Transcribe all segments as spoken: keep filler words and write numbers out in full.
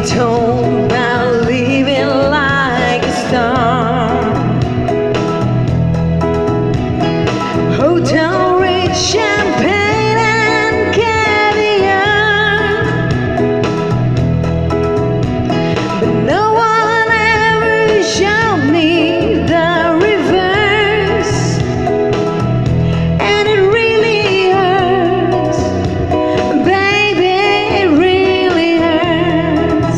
told about living like a star. Hotel rich champagne and caviar, but no one ever showed me the reverse, and it really hurts, baby, it really hurts.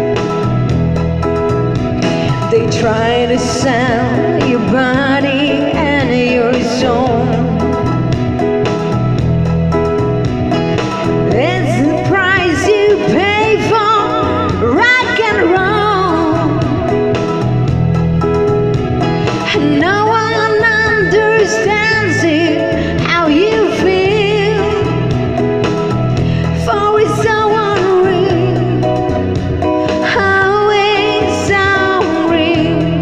They try to sell your body and your soul. It's the price you pay for rock and roll. No one understands it, how you feel, for it's so unreal, how it's so unreal.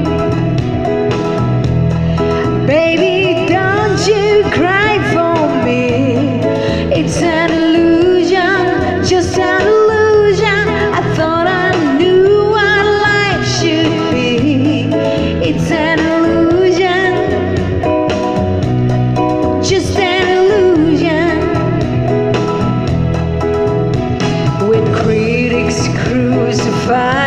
Baby, don't you cry for me. It's an illusion, just an illusion. I thought I knew what life should be. It's an illusion, just an illusion. When critics crucify